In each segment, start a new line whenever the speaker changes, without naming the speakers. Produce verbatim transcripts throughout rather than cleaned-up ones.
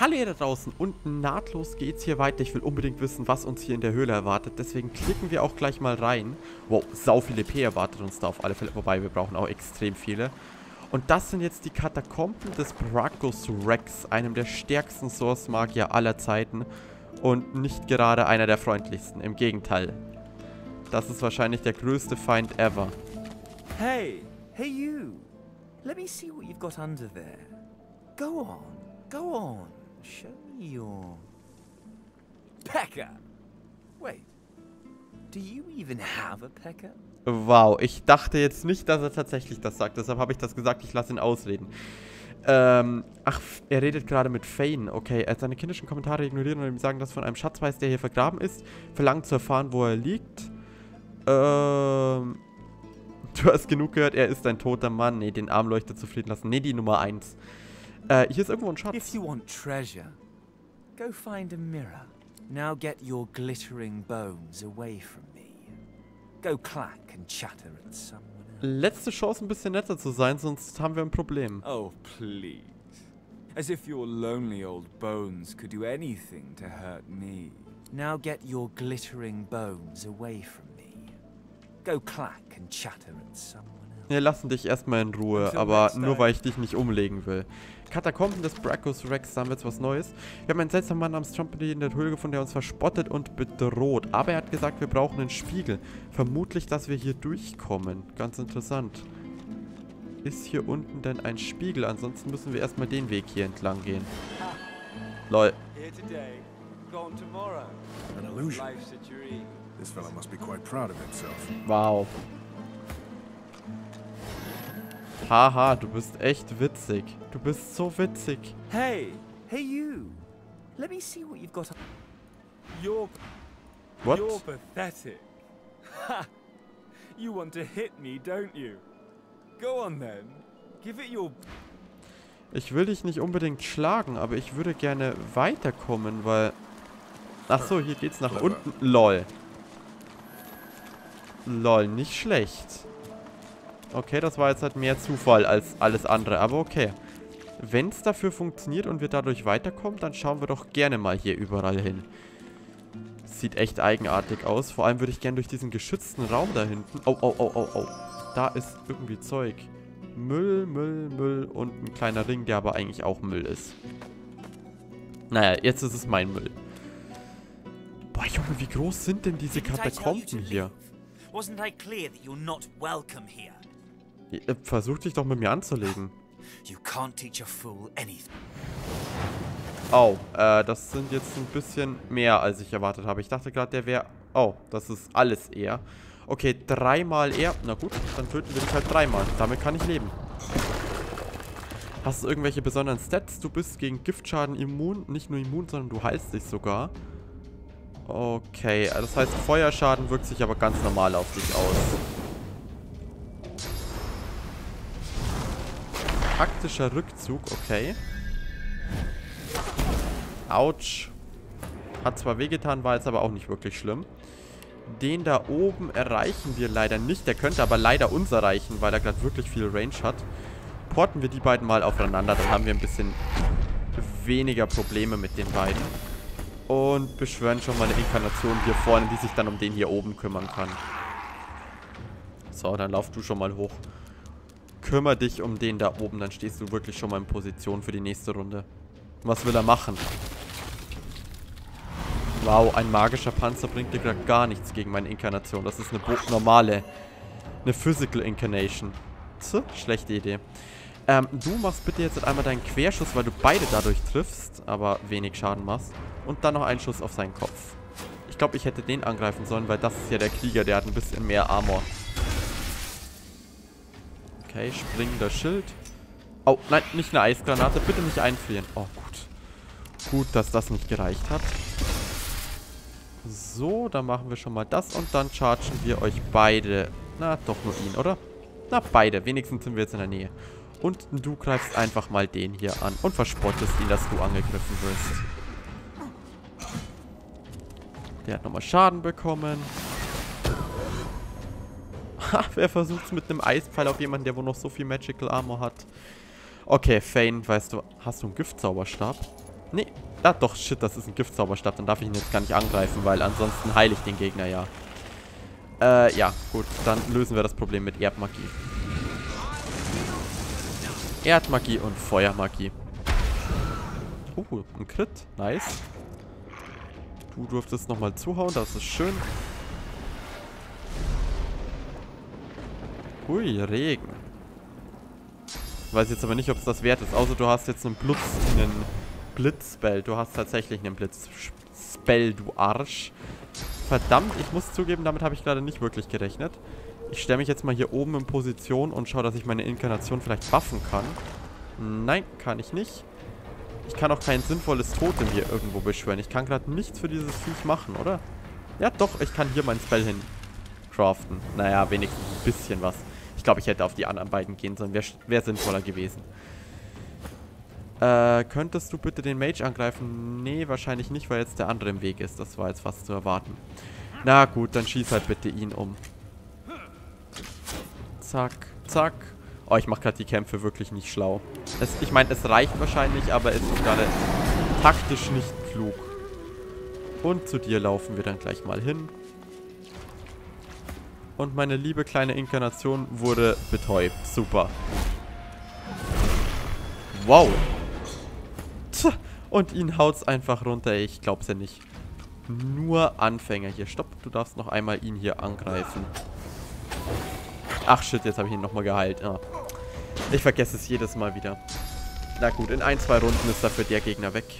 Hallo ihr da draußen und nahtlos geht's hier weiter. Ich will unbedingt wissen, was uns hier in der Höhle erwartet. Deswegen klicken wir auch gleich mal rein. Wow, sau viele P erwartet uns da auf alle Fälle. Wobei, wir brauchen auch extrem viele. Und das sind jetzt die Katakomben des Brachus Rex, einem der stärksten Source-Magier aller Zeiten. Und nicht gerade einer der freundlichsten. Im Gegenteil. Das ist wahrscheinlich der größte Feind ever.
Hey, hey you. Let me see what you've got under there. Go on, go on. Show me your... P.E.K.K.A. Wait, do you even have a P E K K A?
Wow, ich dachte jetzt nicht, dass er tatsächlich das sagt. Deshalb habe ich das gesagt, ich lasse ihn ausreden. Ähm, ach, er redet gerade mit Fane. Okay, er hat seine kindischen Kommentare ignorieren und ihm sagen, dass von einem Schatz weiß, der hier vergraben ist. Verlangt zu erfahren, wo er liegt. Ähm... Du hast genug gehört, er ist ein toter Mann. Nee, den Armleuchter zufrieden lassen. Nee, die Nummer eins. Äh, hier ist irgendwo ein Schatz.
If you want treasure, go find a mirror. Now get your glittering bones away from me. Go clack and chatter at someone else.
Letzte Chance, ein bisschen netter zu sein, sonst haben wir ein Problem.
Oh, please. As if your lonely old bones could do anything to hurt me. Now get your glittering bones away from me. Go clack and chatter at someone else.
Wir lassen dich erstmal in Ruhe, aber nur weil ich dich nicht umlegen will. Katakomben des Brachus Rex, da haben wir jetzt was Neues. Wir haben einen seltsamen Mann namens Trumpety in der Höhle gefunden, der uns verspottet und bedroht. Aber er hat gesagt, wir brauchen einen Spiegel. Vermutlich, dass wir hier durchkommen. Ganz interessant. Ist hier unten denn ein Spiegel? Ansonsten müssen wir erstmal den Weg hier entlang gehen. Lol.
An illusion. This fellow must be quite proud of himself.
Wow. Haha, du bist echt witzig. Du bist so witzig.
Hey, hey you. Let me see what you've got. You're...
What?
You're pathetic. Ha! You want to hit me, don't you? Go on then. Give it your...
Ich will dich nicht unbedingt schlagen, aber ich würde gerne weiterkommen, weil... Ach so, hier geht's nach unten. Lol. Lol, nicht schlecht. Okay, das war jetzt halt mehr Zufall als alles andere, aber okay. Wenn es dafür funktioniert und wir dadurch weiterkommen, dann schauen wir doch gerne mal hier überall hin. Sieht echt eigenartig aus. Vor allem würde ich gerne durch diesen geschützten Raum da hinten... Oh, oh, oh, oh, oh. Da ist irgendwie Zeug. Müll, Müll, Müll und ein kleiner Ring, der aber eigentlich auch Müll ist. Naja, jetzt ist es mein Müll. Boah, Junge, wie groß sind denn diese Katakomben hier?
Wasn't I clear that you're not welcome here?
Versuch dich doch mit mir anzulegen.
You can't teach a fool anything.
Oh, äh, das sind jetzt ein bisschen mehr, als ich erwartet habe. Ich dachte gerade, der wäre... Oh, das ist alles er. Okay, dreimal er. Na gut, dann töten wir dich halt dreimal. Damit kann ich leben. Hast du irgendwelche besonderen Stats? Du bist gegen Giftschaden immun. Nicht nur immun, sondern du heilst dich sogar. Okay, das heißt, Feuerschaden wirkt sich aber ganz normal auf dich aus. Taktischer Rückzug, okay. Autsch. Hat zwar wehgetan, war jetzt aber auch nicht wirklich schlimm. Den da oben erreichen wir leider nicht. Der könnte aber leider uns erreichen, weil er gerade wirklich viel Range hat. Porten wir die beiden mal aufeinander, dann haben wir ein bisschen weniger Probleme mit den beiden. Und beschwören schon mal eine Inkarnation hier vorne, die sich dann um den hier oben kümmern kann. So, dann lauf du schon mal hoch. Kümmer dich um den da oben, dann stehst du wirklich schon mal in Position für die nächste Runde. Was will er machen? Wow, ein magischer Panzer bringt dir gerade gar nichts gegen meine Inkarnation. Das ist eine normale, eine Physical Incarnation. Tch, schlechte Idee. Ähm, du machst bitte jetzt einmal deinen Querschuss, weil du beide dadurch triffst, aber wenig Schaden machst. Und dann noch einen Schuss auf seinen Kopf. Ich glaube, ich hätte den angreifen sollen, weil das ist ja der Krieger, der hat ein bisschen mehr Armor. Okay, springender Schild. Oh, nein, nicht eine Eisgranate. Bitte nicht einfrieren. Oh, gut. Gut, dass das nicht gereicht hat. So, dann machen wir schon mal das und dann chargen wir euch beide. Na, doch nur ihn, oder? Na, beide. Wenigstens sind wir jetzt in der Nähe. Und du greifst einfach mal den hier an und verspottest ihn, dass du angegriffen wirst. Der hat nochmal Schaden bekommen. Ha, wer versucht's mit einem Eispfeil auf jemanden, der wohl noch so viel Magical Armor hat? Okay, Fane, weißt du, hast du einen Giftzauberstab? Nee. Ah, doch, shit, das ist ein Giftzauberstab. Dann darf ich ihn jetzt gar nicht angreifen, weil ansonsten heile ich den Gegner ja. Äh, ja, gut. Dann lösen wir das Problem mit Erdmagie. Erdmagie und Feuermagie. Oh, ein Crit. Nice. Du durftest nochmal zuhauen, das ist schön. Hui, Regen. Ich weiß jetzt aber nicht, ob es das wert ist. Außer du hast jetzt einen Blitz, einen Blitzspell. Du hast tatsächlich einen Blitzspell, du Arsch. Verdammt, ich muss zugeben, damit habe ich gerade nicht wirklich gerechnet. Ich stelle mich jetzt mal hier oben in Position und schaue, dass ich meine Inkarnation vielleicht buffen kann. Nein, kann ich nicht. Ich kann auch kein sinnvolles Totem hier irgendwo beschwören. Ich kann gerade nichts für dieses Viech machen, oder? Ja, doch, ich kann hier meinen Spell hin craften. Naja, wenigstens ein bisschen was. Ich glaube, ich hätte auf die anderen beiden gehen sollen. Wäre wär sinnvoller gewesen. Äh, könntest du bitte den Mage angreifen? Nee, wahrscheinlich nicht, weil jetzt der andere im Weg ist. Das war jetzt fast zu erwarten. Na gut, dann schieß halt bitte ihn um. Zack, zack. Oh, ich mache gerade die Kämpfe wirklich nicht schlau. Es, ich meine, es reicht wahrscheinlich, aber es ist gerade taktisch nicht klug. Und zu dir laufen wir dann gleich mal hin. Und meine liebe kleine Inkarnation wurde betäubt. Super. Wow. Tja, und ihn haut's einfach runter. Ich glaub's ja nicht. Nur Anfänger hier. Stopp, du darfst noch einmal ihn hier angreifen. Ach shit, jetzt habe ich ihn nochmal geheilt. Oh. Ich vergesse es jedes Mal wieder. Na gut, in ein, zwei Runden ist dafür der Gegner weg.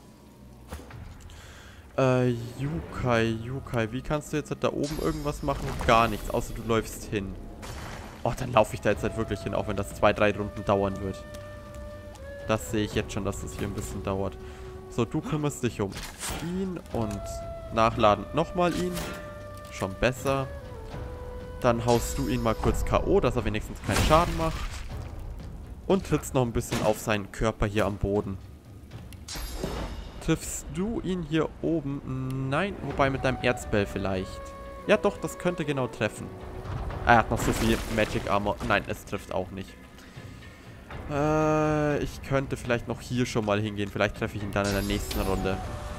Äh, Yukai, Yukai. Wie kannst du jetzt da oben irgendwas machen? Gar nichts, außer du läufst hin. Oh, dann laufe ich da jetzt halt wirklich hin, auch wenn das zwei, drei Runden dauern wird. Das sehe ich jetzt schon, dass das hier ein bisschen dauert. So, du kümmerst dich um ihn und nachladen nochmal ihn. Schon besser. Dann haust du ihn mal kurz K O, dass er wenigstens keinen Schaden macht. Und trittst noch ein bisschen auf seinen Körper hier am Boden. Triffst du ihn hier oben? Nein, wobei mit deinem Erzbell vielleicht. Ja doch, das könnte genau treffen. Er hat noch so viel Magic Armor. Nein, es trifft auch nicht. Äh, ich könnte vielleicht noch hier schon mal hingehen. Vielleicht treffe ich ihn dann in der nächsten Runde.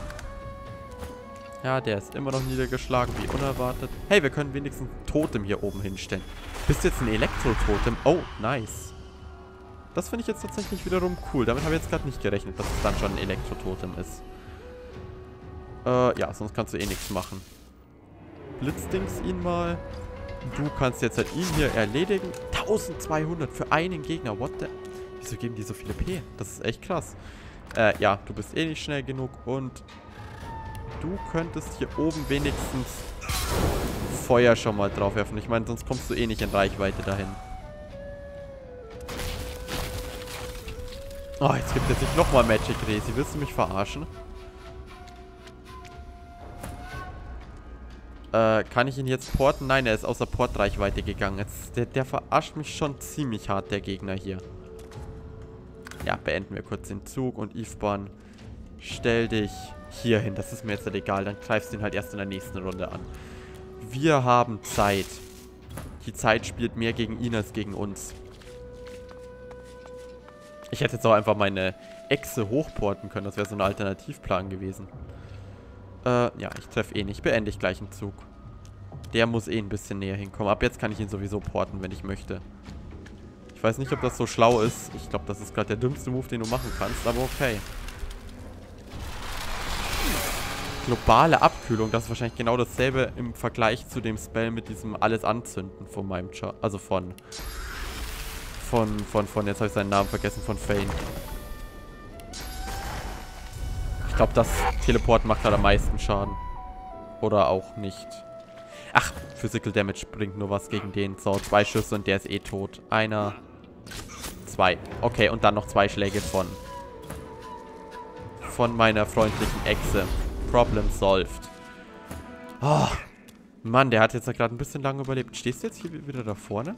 Ja, der ist immer noch niedergeschlagen, wie unerwartet. Hey, wir können wenigstens ein Totem hier oben hinstellen. Bist du jetzt ein Elektro-Totem? Oh, nice. Das finde ich jetzt tatsächlich wiederum cool. Damit habe ich jetzt gerade nicht gerechnet, dass es dann schon ein Elektro-Totem ist. Äh, ja, sonst kannst du eh nichts machen. Blitzdings ihn mal. Du kannst jetzt halt ihn hier erledigen. eintausendzweihundert für einen Gegner. What the... Wieso geben die so viele P? Das ist echt krass. Äh, ja, du bist eh nicht schnell genug und... Du könntest hier oben wenigstens Feuer schon mal drauf werfen. Ich meine, sonst kommst du eh nicht in Reichweite dahin. Oh, jetzt gibt er sich nochmal Magic Resi. Willst du mich verarschen? Äh, kann ich ihn jetzt porten? Nein, er ist außer Portreichweite gegangen. Jetzt, der, der verarscht mich schon ziemlich hart, der Gegner hier. Ja, beenden wir kurz den Zug und Ifban, stell dich hier hin. Das ist mir jetzt halt egal. Dann greifst du ihn halt erst in der nächsten Runde an. Wir haben Zeit. Die Zeit spielt mehr gegen ihn als gegen uns. Ich hätte jetzt auch einfach meine Echse hochporten können. Das wäre so ein Alternativplan gewesen. Äh, ja, ich treffe eh nicht. Beende ich gleich einen Zug. Der muss eh ein bisschen näher hinkommen. Ab jetzt kann ich ihn sowieso porten, wenn ich möchte. Ich weiß nicht, ob das so schlau ist. Ich glaube, das ist gerade der dümmste Move, den du machen kannst. Aber okay. Globale Abkühlung. Das ist wahrscheinlich genau dasselbe im Vergleich zu dem Spell mit diesem alles anzünden von meinem Char. Also von... Von, von, von, jetzt habe ich seinen Namen vergessen, von Fane. Ich glaube, das Teleport macht halt am meisten Schaden. Oder auch nicht. Ach, Physical Damage bringt nur was gegen den. So, zwei Schüsse und der ist eh tot. Einer, zwei. Okay, und dann noch zwei Schläge von von meiner freundlichen Echse. Problem solved. Oh, Mann, der hat jetzt gerade ein bisschen lange überlebt. Stehst du jetzt hier wieder da vorne?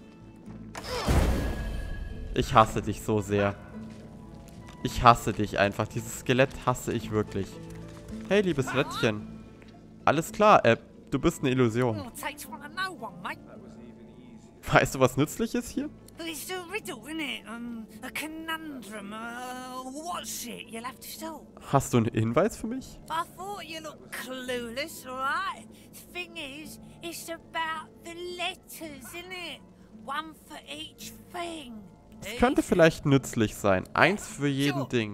Ich hasse dich so sehr. Ich hasse dich einfach. Dieses Skelett hasse ich wirklich. Hey, liebes Rädchen. Alles klar, äh, du bist eine Illusion. Weißt du, was nützlich ist hier?
riddle, innit? Um, a conundrum. Uh, what's it? You'll have to solve.
Hast du einen Hinweis für mich?
I thought you looked clueless, alright? Thing is, it's about the letters, innit? One for each thing.
Es könnte vielleicht nützlich sein. Eins für jeden Ding.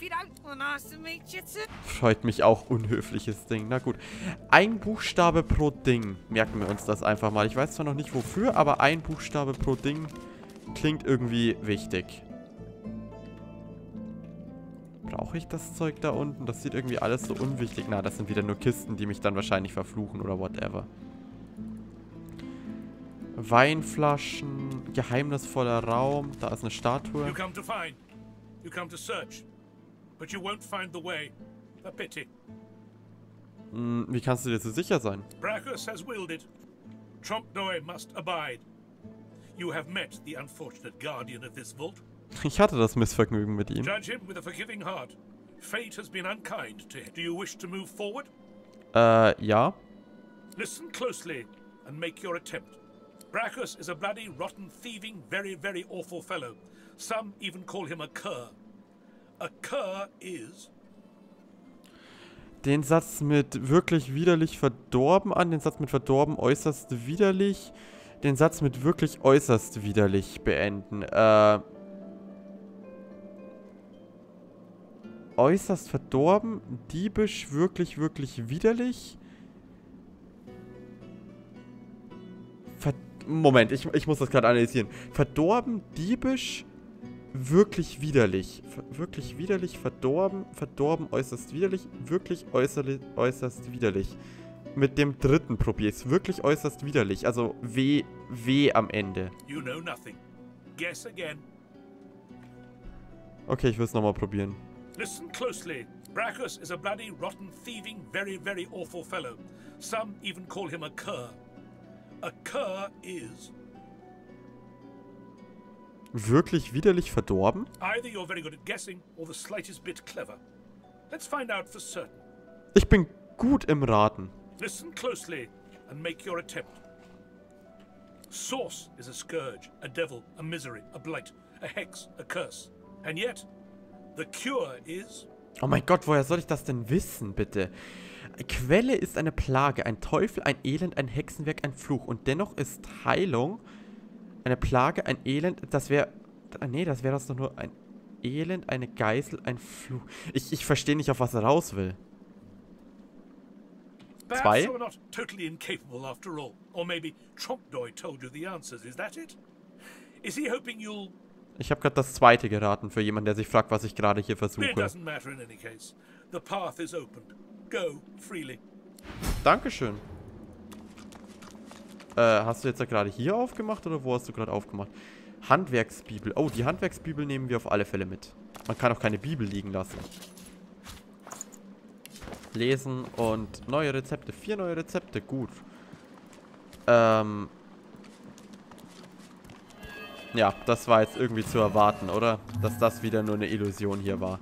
Freut mich auch, unhöfliches Ding. Na gut. Ein Buchstabe pro Ding. Merken wir uns das einfach mal. Ich weiß zwar noch nicht wofür, aber ein Buchstabe pro Ding klingt irgendwie wichtig. Brauche ich das Zeug da unten? Das sieht irgendwie alles so unwichtig. Na, das sind wieder nur Kisten, die mich dann wahrscheinlich verfluchen oder whatever. Weinflaschen, geheimnisvoller Raum, da ist eine Statue.
You come to find. You come to search. But you won't find the way. A pity.
Hm, wie kannst du dir so sicher sein?
Brachus has willed it. Trompdoi must abide. You have met the unfortunate guardian of this vault.
Ich hatte das Missvergnügen mit ihm.
Judge him with a forgiving heart. Fate has been unkind to him. Do you wish to move forward?
Äh, ja.
Listen closely and make your attempt. Brachus is a bloody, rotten, thieving, very, very awful fellow. Some even call him a cur. A cur is...
Den Satz mit wirklich widerlich verdorben an, den Satz mit verdorben äußerst widerlich, den Satz mit wirklich äußerst widerlich beenden. Äh... Äußerst verdorben, diebisch, wirklich, wirklich widerlich. Ver Moment, ich, ich muss das gerade analysieren. Verdorben, diebisch, wirklich widerlich. Ver wirklich widerlich, verdorben, verdorben, äußerst widerlich, wirklich äußerlich, äußerst widerlich. Mit dem dritten probier ich's. Wirklich äußerst widerlich. Also W, W am Ende.
You know nothing. Guess again.
Okay, ich will es nochmal probieren.
Listen closely. Brachus is a bloody, rotten, thieving, very, very awful fellow. Some even call him a cur. A cur is...
Wirklich widerlich verdorben?
Either you're very good at guessing or the slightest bit clever. Let's find out for certain.
Ich bin gut im Raten.
Listen closely and make your attempt. Source is a scourge, a devil, a misery, a blight, a hex, a curse. And yet, the cure is...
Oh mein Gott, woher soll ich das denn wissen, bitte? Quelle ist eine Plage, ein Teufel, ein Elend, ein Hexenwerk, ein Fluch. Und dennoch ist Heilung eine Plage, ein Elend, das wäre... Nee, das wäre das doch nur ein Elend, eine Geißel, ein Fluch. Ich, ich verstehe nicht, auf was er raus will. Zwei?
Perhaps you're not totally incapable after all. Or maybe Trompdoi told you the answers. Is that it? Is he hoping you'll...
Ich habe gerade das zweite geraten für jemanden, der sich fragt, was ich gerade hier versuche.
It doesn't matter in any case. The path is opened. Go freely.
Dankeschön. Äh, hast du jetzt ja gerade hier aufgemacht oder wo hast du gerade aufgemacht? Handwerksbibel. Oh, die Handwerksbibel nehmen wir auf alle Fälle mit. Man kann auch keine Bibel liegen lassen. Lesen und neue Rezepte. Vier neue Rezepte, gut. Ähm... Ja, das war jetzt irgendwie zu erwarten, oder? Dass das wieder nur eine Illusion hier war.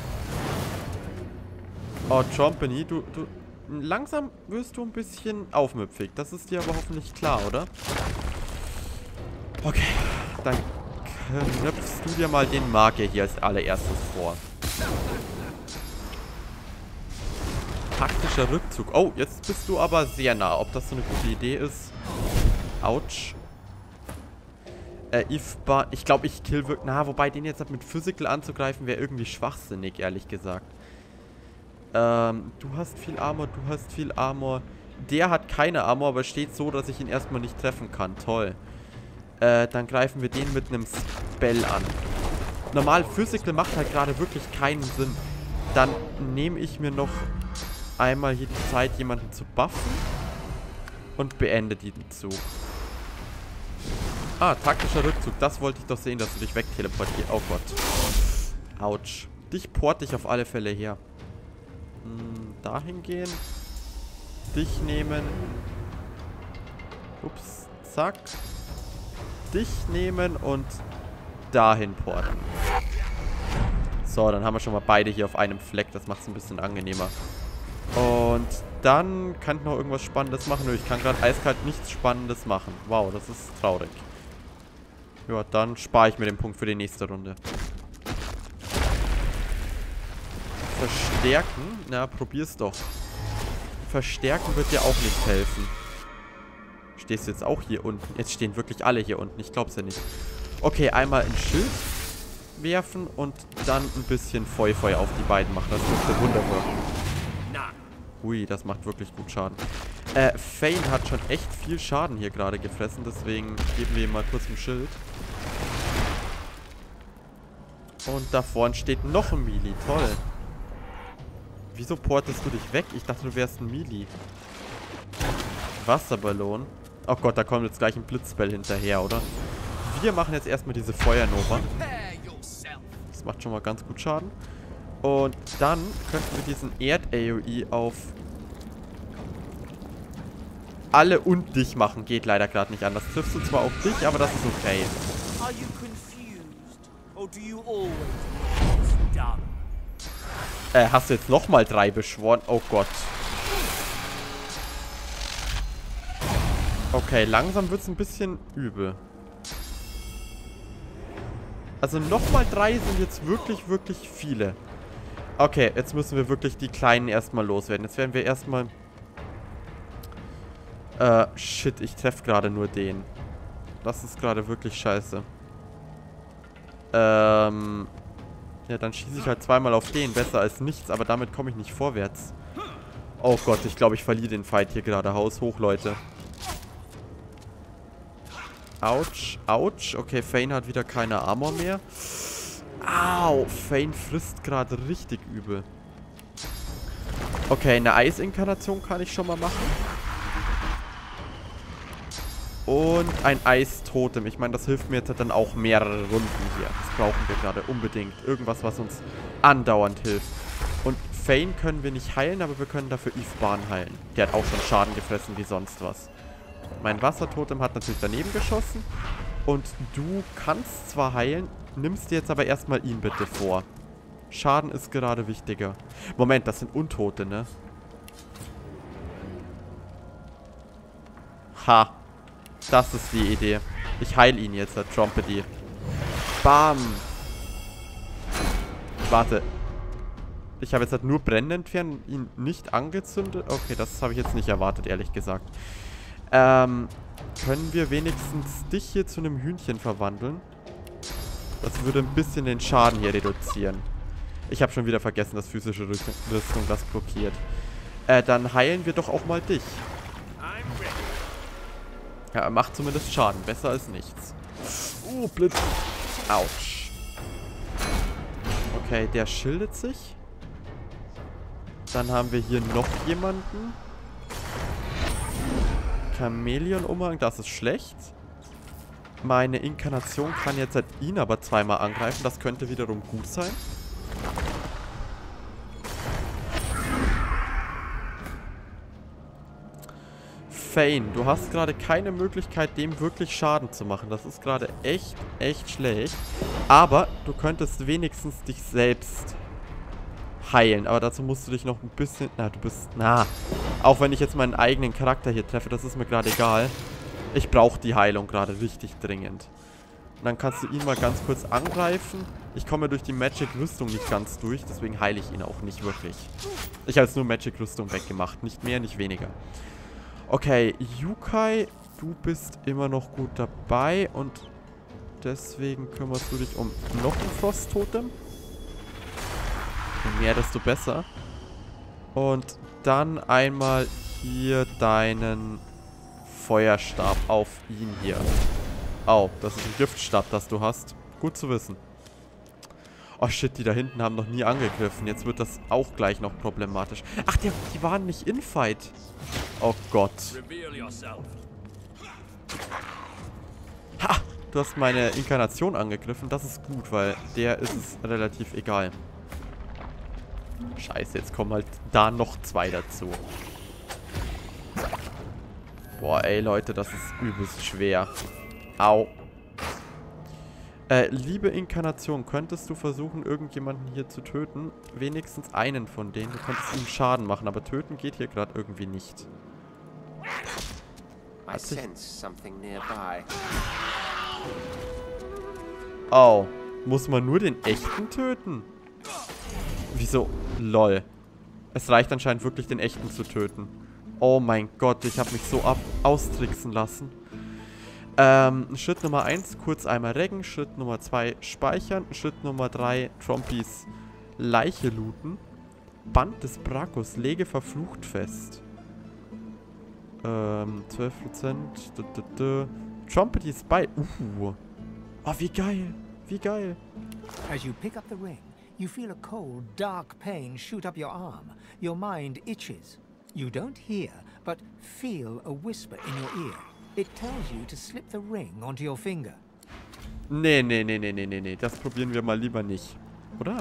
Oh, Trompany, du, du... Langsam wirst du ein bisschen aufmüpfig. Das ist dir aber hoffentlich klar, oder? Okay, dann knöpfst du dir mal den Magier hier als allererstes vor. Taktischer Rückzug. Oh, jetzt bist du aber sehr nah. Ob das so eine gute Idee ist? Autsch. Äh, Ifba, ich glaube, ich kill wirklich... Na, wobei, den jetzt mit Physical anzugreifen, wäre irgendwie schwachsinnig, ehrlich gesagt. Ähm, du hast viel Armor, du hast viel Armor. Der hat keine Armor, aber steht so, dass ich ihn erstmal nicht treffen kann. Toll. Äh, dann greifen wir den mit einem Spell an. Normal, Physical macht halt gerade wirklich keinen Sinn. Dann nehme ich mir noch einmal hier die Zeit, jemanden zu buffen. Und beende den Zug. Ah, taktischer Rückzug. Das wollte ich doch sehen, dass du dich wegteleportierst. Oh Gott. Autsch. Dich porte ich auf alle Fälle her. Hm, dahin gehen. Dich nehmen. Ups. Zack. Dich nehmen und dahin porten. So, dann haben wir schon mal beide hier auf einem Fleck. Das macht es ein bisschen angenehmer. Und dann kann ich noch irgendwas Spannendes machen. Nö, ich kann gerade eiskalt nichts Spannendes machen. Wow, das ist traurig. Ja, dann spare ich mir den Punkt für die nächste Runde. Verstärken? Na, probier's doch. Verstärken wird dir auch nicht helfen. Stehst du jetzt auch hier unten? Jetzt stehen wirklich alle hier unten. Ich glaub's ja nicht. Okay, einmal ein Schild werfen und dann ein bisschen Feu-Feu auf die beiden machen. Das dürfte Wunder wirken. Ui, das macht wirklich gut Schaden. Äh, Fane hat schon echt viel Schaden hier gerade gefressen. Deswegen geben wir ihm mal kurz ein Schild. Und da vorne steht noch ein Melee. Toll. Wieso portest du dich weg? Ich dachte, du wärst ein Melee. Wasserballon. Oh Gott, da kommt jetzt gleich ein Blitzbell hinterher, oder? Wir machen jetzt erstmal diese Feuernova. Das macht schon mal ganz gut Schaden. Und dann könnten wir diesen Erd-A O E auf alle und dich machen. Geht leider gerade nicht anders. Triffst du zwar auf dich, aber das ist okay.
Are you confused? Or do you always think it's dumb?
Äh, hast du jetzt nochmal drei beschworen? Oh Gott. Okay, langsam wird es ein bisschen übel. Also nochmal drei sind jetzt wirklich, wirklich viele. Okay, jetzt müssen wir wirklich die Kleinen erstmal loswerden. Jetzt werden wir erstmal... Äh, shit, ich treffe gerade nur den. Das ist gerade wirklich scheiße. Ähm... Ja, dann schieße ich halt zweimal auf den. Besser als nichts, aber damit komme ich nicht vorwärts. Oh Gott, ich glaube, ich verliere den Fight hier gerade. Haus hoch, Leute. Autsch, Autsch. Okay, Fane hat wieder keine Armor mehr. Au, Fane frisst gerade richtig übel. Okay, eine Eisinkarnation kann ich schon mal machen. Und ein Eistotem. Ich meine, das hilft mir jetzt dann auch mehrere Runden hier. Das brauchen wir gerade unbedingt. Irgendwas, was uns andauernd hilft. Und Fane können wir nicht heilen, aber wir können dafür Ifban heilen. Der hat auch schon Schaden gefressen wie sonst was. Mein Wassertotem hat natürlich daneben geschossen. Und du kannst zwar heilen, nimmst dir jetzt aber erstmal ihn bitte vor. Schaden ist gerade wichtiger. Moment, das sind Untote, ne? Ha. Das ist die Idee. Ich heile ihn jetzt, der Trumpety. Bam. Warte. Ich habe jetzt halt nur Brennen entfernt und ihn nicht angezündet. Okay, das habe ich jetzt nicht erwartet, ehrlich gesagt. Ähm, können wir wenigstens dich hier zu einem Hühnchen verwandeln? Das würde ein bisschen den Schaden hier reduzieren. Ich habe schon wieder vergessen, dass physische Rüstung das blockiert. Äh, dann heilen wir doch auch mal dich. Ja, er macht zumindest Schaden. Besser als nichts. Uh, Blitz. Autsch. Okay, der schildet sich. Dann haben wir hier noch jemanden. Chamäleon-Umhang, das ist schlecht. Meine Inkarnation kann jetzt halt ihn aber zweimal angreifen. Das könnte wiederum gut sein. Fane, du hast gerade keine Möglichkeit, dem wirklich Schaden zu machen. Das ist gerade echt, echt schlecht. Aber du könntest wenigstens dich selbst heilen. Aber dazu musst du dich noch ein bisschen... Na, du bist... Na, auch wenn ich jetzt meinen eigenen Charakter hier treffe, das ist mir gerade egal. Ich brauche die Heilung gerade richtig dringend. Und dann kannst du ihn mal ganz kurz angreifen. Ich komme durch die Magic-Rüstung nicht ganz durch, deswegen heile ich ihn auch nicht wirklich. Ich habe jetzt nur Magic-Rüstung weggemacht. Nicht mehr, nicht weniger. Okay, Yukai, du bist immer noch gut dabei und deswegen kümmerst du dich um noch ein Frost-Totem. Je mehr, desto besser. Und dann einmal hier deinen Feuerstab auf ihn hier. Oh, das ist ein Giftstab, das du hast. Gut zu wissen. Oh shit, die da hinten haben noch nie angegriffen. Jetzt wird das auch gleich noch problematisch. Ach, die, die waren nicht in Fight. Oh Gott. Ha! Du hast meine Inkarnation angegriffen. Das ist gut, weil der ist es relativ egal. Scheiße, jetzt kommen halt da noch zwei dazu. Boah, ey Leute, das ist übelst schwer. Au. Äh, liebe Inkarnation, könntest du versuchen, irgendjemanden hier zu töten? Wenigstens einen von denen. Du könntest ihm Schaden machen, aber töten geht hier gerade irgendwie nicht.
I sense something nearby.
Oh. Muss man nur den echten töten? Wieso? Lol. Es reicht anscheinend wirklich, den echten zu töten. Oh mein Gott, ich habe mich so ab austricksen lassen. Ähm, Schritt Nummer eins, kurz einmal reggen. Schritt Nummer zwei, speichern. Schritt Nummer drei, Trompis Leiche looten. Band des Brachus, lege verflucht fest. Ähm, zwölf Prozent. Trumpety Spy. Uh. Oh, wie geil. Wie geil.
As you pick up the ring, you feel a cold, dark pain shoot up your arm. Your mind itches. You don't hear, but feel a whisper in your ear. It tells you to slip the ring onto your finger.
Nee, nee, nee, nee, nee, nee, nee. Das probieren wir mal lieber nicht. Oder?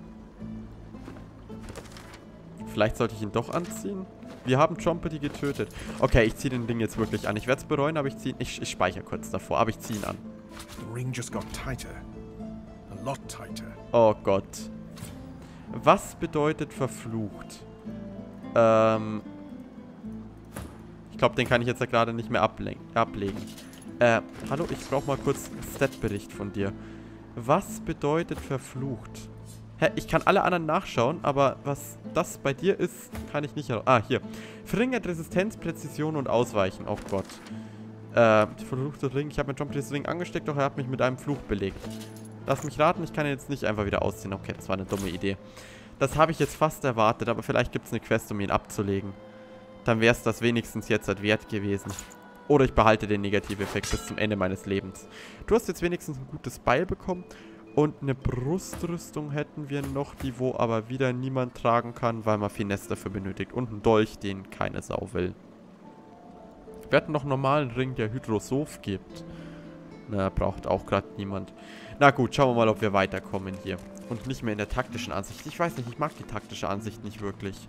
Vielleicht sollte ich ihn doch anziehen? Wir haben Trumpety getötet. Okay, ich ziehe den Ding jetzt wirklich an. Ich werde es bereuen, aber ich ziehe ihn. Ich, ich speichere kurz davor, aber ich ziehe ihn an.
The ring just got tighter. A lot tighter.
Oh Gott. Was bedeutet verflucht? Ähm. Ich glaube, den kann ich jetzt ja gerade nicht mehr ablegen. Äh, hallo, ich brauche mal kurz einen Stat-Bericht von dir. Was bedeutet verflucht? Hä, ich kann alle anderen nachschauen, aber was das bei dir ist, kann ich nicht... Ah, hier. Verringert Resistenz, Präzision und Ausweichen. Oh Gott. Äh, verfluchte Ring. Ich habe mir Trumpetys Ring angesteckt, doch er hat mich mit einem Fluch belegt. Lass mich raten, ich kann ihn jetzt nicht einfach wieder ausziehen. Okay, das war eine dumme Idee. Das habe ich jetzt fast erwartet, aber vielleicht gibt es eine Quest, um ihn abzulegen. Dann wäre es das wenigstens jetzt halt wert gewesen. Oder ich behalte den Negativeffekt bis zum Ende meines Lebens. Du hast jetzt wenigstens ein gutes Beil bekommen. Und eine Brustrüstung hätten wir noch, die wo aber wieder niemand tragen kann, weil man Finesse dafür benötigt. Und einen Dolch, den keine Sau will. Wir hatten noch einen normalen Ring, der Hydrosoph gibt. Na, braucht auch gerade niemand. Na gut, schauen wir mal, ob wir weiterkommen hier. Und nicht mehr in der taktischen Ansicht. Ich weiß nicht, ich mag die taktische Ansicht nicht wirklich.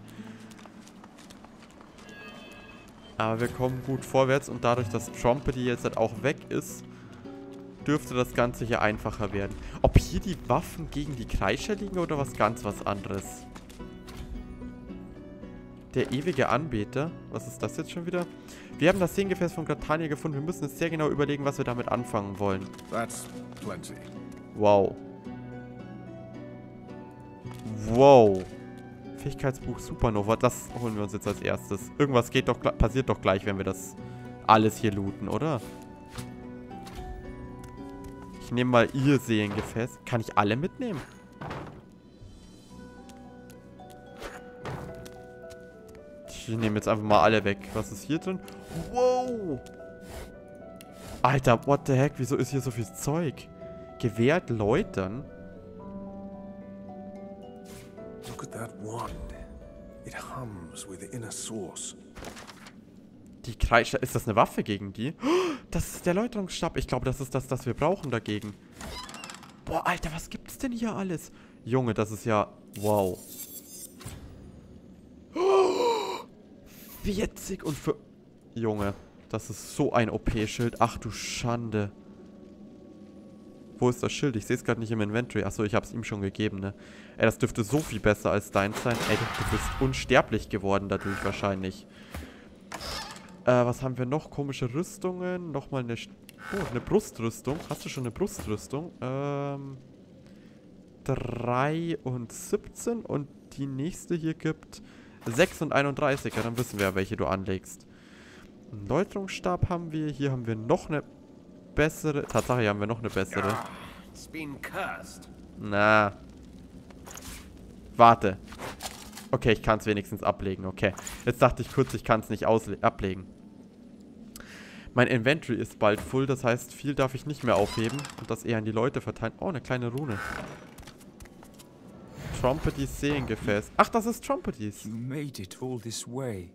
Aber wir kommen gut vorwärts und dadurch, dass Trumpety jetzt halt auch weg ist, dürfte das Ganze hier einfacher werden. Ob hier die Waffen gegen die Kreischer liegen oder was ganz was anderes? Der ewige Anbeter. Was ist das jetzt schon wieder? Wir haben das Seengefäß von Gratania gefunden. Wir müssen jetzt sehr genau überlegen, was wir damit anfangen wollen.
That's plenty.
Wow. Wow. Fähigkeitsbuch Supernova. Das holen wir uns jetzt als erstes. Irgendwas geht doch, passiert doch gleich, wenn wir das alles hier looten, oder? Ich nehme mal ihr Seelengefäß. Kann ich alle mitnehmen? Ich nehme jetzt einfach mal alle weg. Was ist hier drin? Wow! Alter, what the heck? Wieso ist hier so viel Zeug? Gewehrt läutern?
Look at that wand. It hums with the inner source.
Die Kreischer. Ist das eine Waffe gegen die? Das ist der Läuterungsstab. Ich glaube, das ist das, das wir brauchen dagegen. Boah, Alter, was gibt's denn hier alles? Junge, das ist ja... Wow. vierzig und für... Junge, das ist so ein O P-Schild. Ach du Schande. Wo ist das Schild? Ich sehe es gerade nicht im Inventory. Achso, ich habe es ihm schon gegeben, ne? Ey, das dürfte so viel besser als deins sein. Ey, du bist unsterblich geworden dadurch wahrscheinlich. Äh, was haben wir noch? Komische Rüstungen. Nochmal eine... Oh, eine Brustrüstung. Hast du schon eine Brustrüstung? Ähm... drei und siebzehn. Und die nächste hier gibt sechs und einunddreißig. Ja, dann wissen wir ja, welche du anlegst. Einen Läuterungsstab haben wir. Hier haben wir noch eine bessere... Tatsache, hier haben wir noch eine bessere. Na. Warte. Okay, ich kann es wenigstens ablegen. Okay. Jetzt dachte ich kurz, ich kann es nicht ablegen. Mein Inventory ist bald full. Das heißt, viel darf ich nicht mehr aufheben. Und das eher an die Leute verteilen. Oh, eine kleine Rune. Trumpetys Seelengefäß. Ach, das ist Trumpetys.
You made it all this way.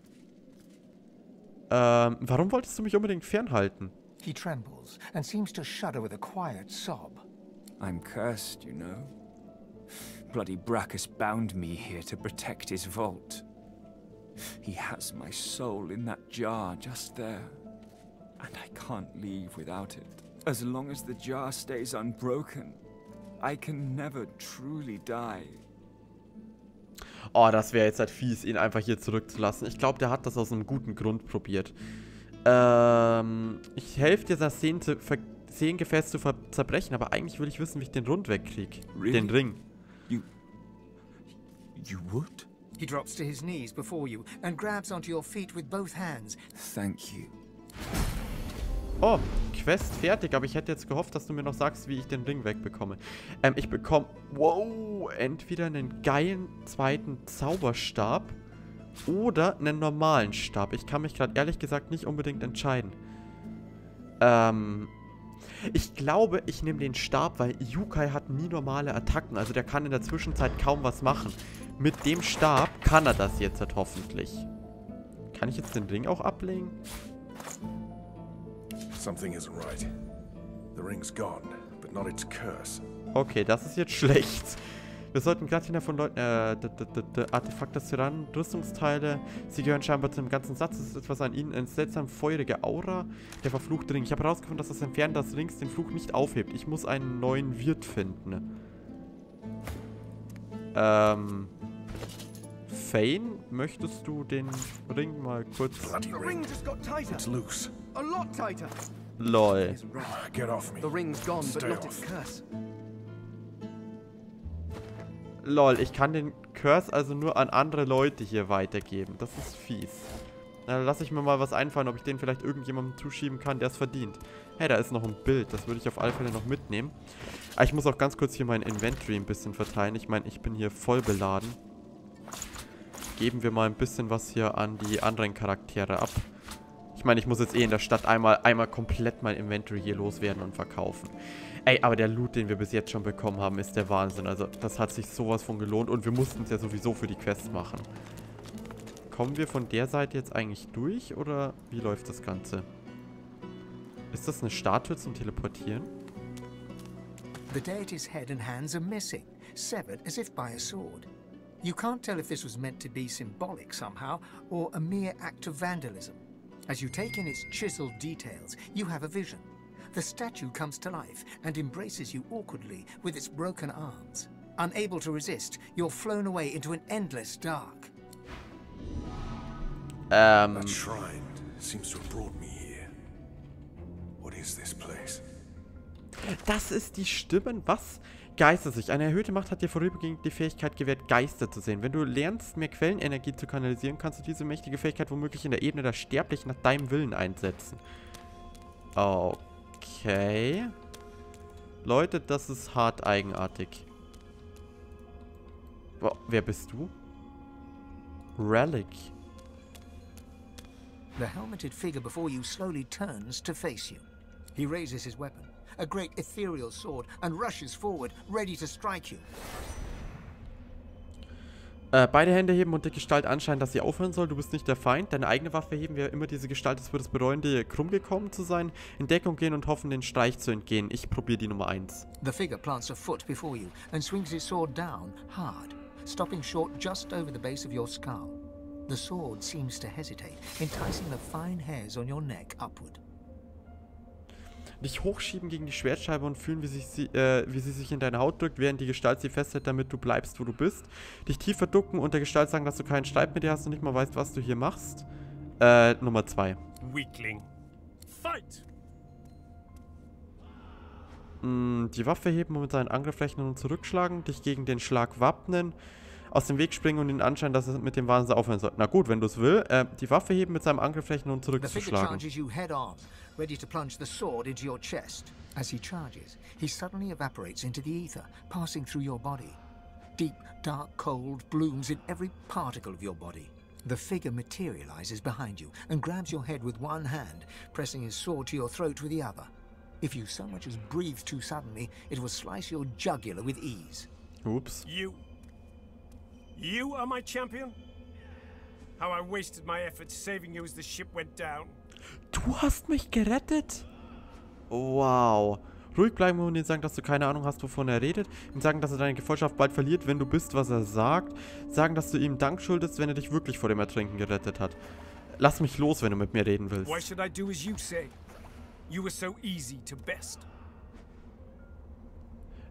Ähm, warum wolltest du mich unbedingt fernhalten?
He trembles and seems to shudder with a quiet sob.
I'm cursed, you know. Bloody Brachus bound me here to protect his vault. He has my soul in that jar just there. And I can't leave without it. As long as the jar stays unbroken, I can never truly die.
Oh, das wäre jetzt halt fies, ihn einfach hier zurückzulassen. Ich glaube, der hat das aus einem guten Grund probiert. Ähm, ich helfe dir, das Seelengefäß zu zerbrechen, aber eigentlich will ich wissen, wie ich den Rund wegkriege.
Really?
Den Ring.
You... You would?
He drops to his knees before you and grabs onto your feet with both hands.
Thank you.
Oh, Quest fertig, aber ich hätte jetzt gehofft, dass du mir noch sagst, wie ich den Ring wegbekomme. Ähm, ich bekomme, wow, entweder einen geilen zweiten Zauberstab oder einen normalen Stab. Ich kann mich gerade ehrlich gesagt nicht unbedingt entscheiden. Ähm, ich glaube, ich nehme den Stab, weil Yukai hat nie normale Attacken. Also der kann in der Zwischenzeit kaum was machen. Mit dem Stab kann er das jetzt halt hoffentlich. Kann ich jetzt den Ring auch ablegen?
Something isn't right. The ring's gone, but not its curse.
Okay, das ist jetzt schlecht. Wir sollten glatt hinter von Leuten, äh, Artefakt des Tyrannen, Rüstungsteile. Sie gehören scheinbar zu dem ganzen Satz. Es ist etwas an ihnen, eine seltsam feurige Aura. Der verfluchte Ring. Ich habe herausgefunden, dass das Entfernen des Rings den Fluch nicht aufhebt. Ich muss einen neuen Wirt finden. Ähm... Fane, möchtest du den Ring mal kurz...
Bloody
The
ring.
ring just got tighter.
It's loose.
A lot tighter.
Lol.
He's right.
Get off me.
The ring's gone, but
Stay
not its
off.
curse.
Lol, ich kann den Curse also nur an andere Leute hier weitergeben. Das ist fies. Na, dann lasse ich mir mal was einfallen, ob ich den vielleicht irgendjemandem zuschieben kann, der es verdient. Hey, da ist noch ein Bild. Das würde ich auf alle Fälle noch mitnehmen. Aber ich muss auch ganz kurz hier mein Inventory ein bisschen verteilen. Ich meine, ich bin hier voll beladen. Geben wir mal ein bisschen was hier an die anderen Charaktere ab. Ich meine, ich muss jetzt eh in der Stadt einmal, einmal komplett mein Inventory hier loswerden und verkaufen. Ey, aber der Loot, den wir bis jetzt schon bekommen haben, ist der Wahnsinn. Also, das hat sich sowas von gelohnt und wir mussten es ja sowieso für die Quest machen. Kommen wir von der Seite jetzt eigentlich durch oder wie läuft das Ganze? Ist das eine Statue zum Teleportieren?
The deity's head and hands are missing, severed as if by a sword. You can't tell if this was meant to be symbolic somehow, or a mere act of vandalism. As you take in its chiseled details, you have a vision. The statue comes to life and embraces you awkwardly with its broken arms. Unable to resist, you're flown away into an endless dark.
Ähm...
That shrine seems to have brought me here. What is this place?
Das ist die Stimmen. Was? Geistersicht. Eine erhöhte Macht hat dir vorübergehend die Fähigkeit gewährt, Geister zu sehen. Wenn du lernst, mehr Quellenenergie zu kanalisieren, kannst du diese mächtige Fähigkeit womöglich in der Ebene der Sterblichen nach deinem Willen einsetzen. Okay. Leute, das ist hart eigenartig. Boah, wer bist du? Relic.
The helmeted figure before you slowly turns to face you. He raises his weapon, a great ethereal sword, and rushes forward, ready to strike you.
Äh, beide Hände heben und der Gestalt anscheinend, dass sie aufhören soll. Du bist nicht der Feind. Deine eigene Waffe heben, wer immer diese Gestalt ist, wird es bereuen, dir krumm gekommen zu sein. In Deckung gehen und hoffen, den Streich zu entgehen. Ich probiere die Nummer eins.
The figure plants a foot before you and swings his sword down, hard, stopping short just over the base of your skull. The sword seems to hesitate, enticing the fine hairs on your neck upward.
Dich hochschieben gegen die Schwertscheibe und fühlen, wie, sich sie, äh, wie sie sich in deine Haut drückt, während die Gestalt sie festhält, damit du bleibst, wo du bist. Dich tief verducken und der Gestalt sagen, dass du keinen Streit mit dir hast und nicht mal weißt, was du hier machst. Äh, Nummer zwei.
Weakling. Fight!
Mm, die Waffe heben und mit seinen Angriff rechnen und zurückschlagen. Dich gegen den Schlag wappnen. Aus dem Weg springen und den Anschein, dass es mit dem Wahnsinn aufhören soll. Na gut, wenn du es willst. Äh, die Waffe heben, mit seinem Angriff rechnen und
The figure
zurückzuschlagen.
charges you head on, ready to plunge the sword into your chest. As he charges, he suddenly evaporates into the ether, passing through your body. Deep, dark cold blooms in every particle of your body. The figure materializes behind you and grabs your head with one hand, pressing his sword to your throat with the other. If you so much as breathe too suddenly, it will slice your jugular with ease.
Ups.
You. You are my champion? How I wasted my efforts saving you as the ship went down.
Du hast mich gerettet? Wow. Ruhig bleiben und ihm sagen, dass du keine Ahnung hast, wovon er redet. Ihm sagen, dass er deine Gefolgschaft bald verliert, wenn du bist, was er sagt. Sagen, dass du ihm Dank schuldest, wenn er dich wirklich vor dem Ertrinken gerettet hat. Lass mich los, wenn du mit mir reden willst.
Why should I do as you say? You were so easy to best.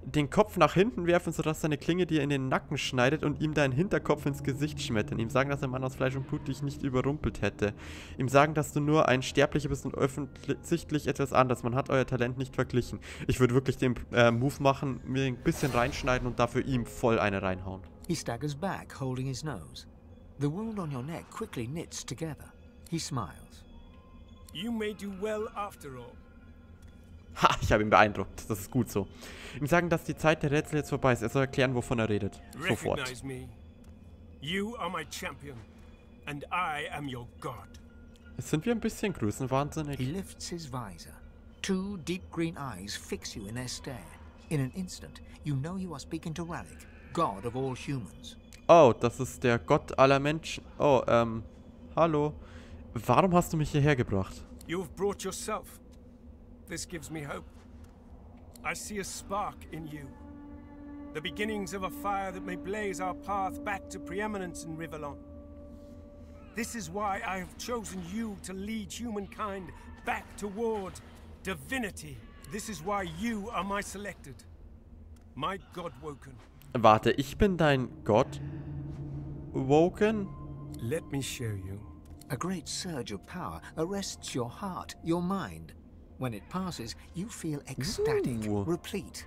den Kopf nach hinten werfen, sodass seine Klinge dir in den Nacken schneidet und ihm deinen Hinterkopf ins Gesicht schmettern. Ihm sagen, dass ein Mann aus Fleisch und Blut dich nicht überrumpelt hätte. Ihm sagen, dass du nur ein Sterblicher bist und offensichtlich etwas anderes. Man hat euer Talent nicht verglichen. Ich würde wirklich den äh, Move machen, mir ein bisschen reinschneiden und dafür ihm voll eine reinhauen.
He staggers back, holding his nose. The wound on your neck quickly knits together. He smiles.
You may do well after all.
Ha, ich habe ihn beeindruckt. Das ist gut so. Ihm sagen, dass die Zeit der Rätsel jetzt vorbei ist. Er soll erklären, wovon er redet. Sofort.
Recognize me. You are my champion, and I am your god.
Jetzt sind wir ein bisschen größenwahnsinnig.
He lifts his visor. Two deep green eyes fix you in their stare. In an instant, you know you are speaking to Rallic, god of all humans.
Oh, das ist der Gott aller Menschen. Oh, ähm, hallo. Warum hast du mich hierher gebracht?
You have brought yourself. This gives me hope. I see a spark in you. The beginnings of a fire that may blaze our path back to preeminence in Rivellon. This is why I have chosen you to lead humankind back toward divinity. This is why you are my selected. My God Woken.
Warte, ich bin dein Gott? Woken?
Let me show you.
A great surge of power arrests your heart, your mind. When it passes, you feel ecstatic,
Ooh.
replete.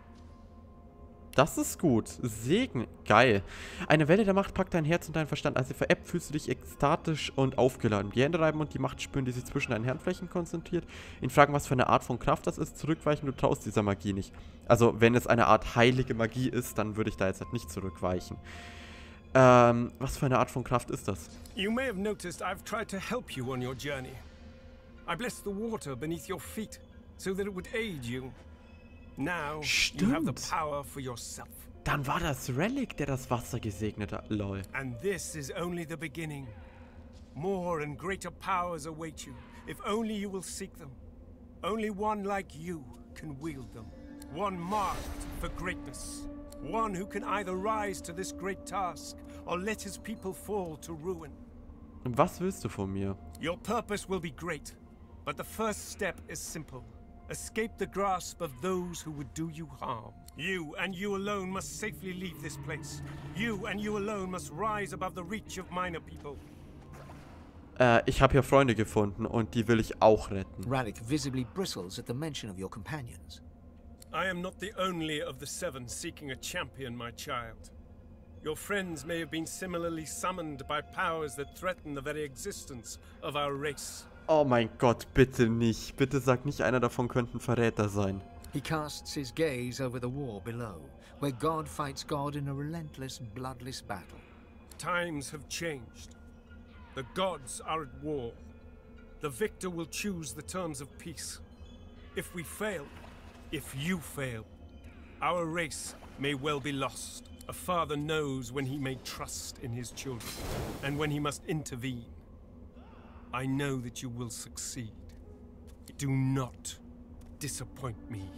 Das ist gut. Segen. Geil. Eine Welle der Macht packt dein Herz und deinen Verstand. Als sie veräppt, fühlst du dich ekstatisch und aufgeladen. Die Hände reiben und die Macht spüren, die sich zwischen deinen Handflächen konzentriert. Ihn fragen, was für eine Art von Kraft das ist. Zurückweichen, du traust dieser Magie nicht. Also, wenn es eine Art heilige Magie ist, dann würde ich da jetzt halt nicht zurückweichen. Ähm, was für eine Art von Kraft ist das?
You may have noticed I've tried to help you on your journey. I blessed the water beneath your feet so that it would aid you. Now you have the
Stimmt.
power for yourself.
Dann war das Relic, der das Wasser gesegnet hat. Lol.
And this is only the beginning. More and greater powers await you, if only you will seek them. Only one like you can wield them. One marked for greatness. One who can either rise to this great task or let his people fall to ruin.
Was willst du von mir?
Your purpose will be great, but the first step is simple. Escape the grasp of those who would do you harm. You and you alone must safely leave this place. You and you alone must rise above the reach of minor people.
Äh, ich habe hier Freunde gefunden und die will ich auch retten.
Rallic visibly bristles at the mention of your companions.
I am not the only of the seven seeking a champion, my child. Your friends may have been similarly summoned by powers that threaten the very existence of our race.
Oh mein Gott, bitte nicht. Bitte sag nicht, einer davon könnte ein Verräter sein.
He casts his gaze over the war below, where God fights God in a relentless, bloodless battle.
Times have changed. The gods are at war. The victor will choose the terms of peace. If we fail, if you fail, our race may well be lost. A father knows when he may trust in his children, and when he must intervene. I know that you will succeed. Do not disappoint me.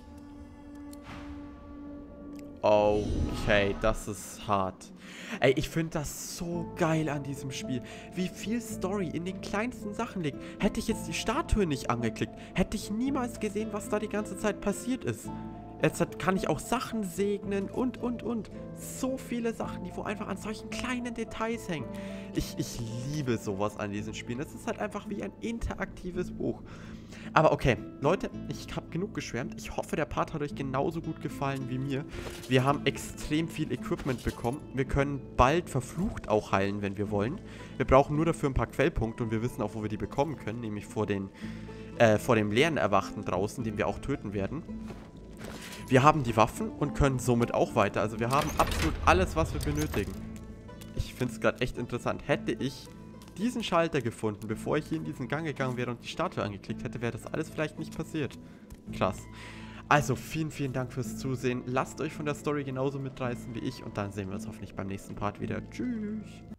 Okay, das ist hart. Ey, ich finde das so geil an diesem Spiel. Wie viel Story in den kleinsten Sachen liegt. Hätte ich jetzt die Statue nicht angeklickt, hätte ich niemals gesehen, was da die ganze Zeit passiert ist. Jetzt hat, kann ich auch Sachen segnen und, und, und. So viele Sachen, die wo einfach an solchen kleinen Details hängen. Ich, ich liebe sowas an diesen Spielen. Es ist halt einfach wie ein interaktives Buch. Aber okay, Leute, ich habe genug geschwärmt. Ich hoffe, der Part hat euch genauso gut gefallen wie mir. Wir haben extrem viel Equipment bekommen. Wir können bald verflucht auch heilen, wenn wir wollen. Wir brauchen nur dafür ein paar Quellpunkte und wir wissen auch, wo wir die bekommen können. Nämlich vor, den, äh, vor dem leeren Erwachten draußen, den wir auch töten werden. Wir haben die Waffen und können somit auch weiter. Also wir haben absolut alles, was wir benötigen. Ich finde es gerade echt interessant. Hätte ich diesen Schalter gefunden, bevor ich hier in diesen Gang gegangen wäre und die Statue angeklickt hätte, wäre das alles vielleicht nicht passiert. Krass. Also vielen, vielen Dank fürs Zusehen. Lasst euch von der Story genauso mitreißen wie ich und dann sehen wir uns hoffentlich beim nächsten Part wieder. Tschüss.